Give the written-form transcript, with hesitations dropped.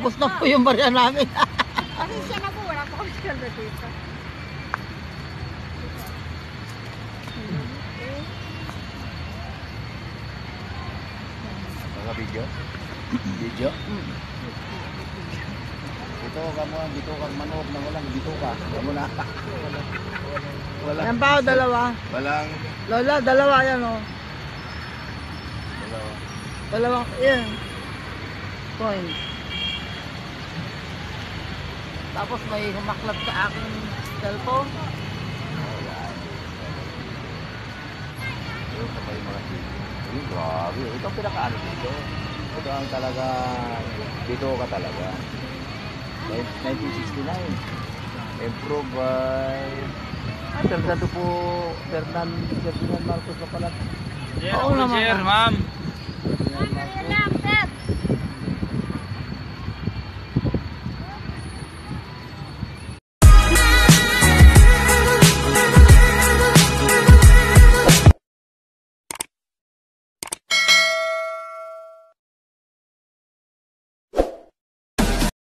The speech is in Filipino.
Ubus na po yung barya namin. Kasi siya na po, wala po kami kalda dito. Mga video? Video? Ito kamu ang dito kang manok na walang dito ka. Kamu na. Walang. Yan pa o, dalawa. Walang. Lola, dalawa yan o. Dalawa. Dalawang, yan. Coin. Tapos may humaklap sa aking cellphone. Ito pa yung mga TV. Ay, grabe. Ito ang pinakaano dito. Ito ang talaga, dito ka talaga. 1969. Improve by Fernando po, Ferdinand Marcos pa pala. Oo naman. Ferdinand Marcos.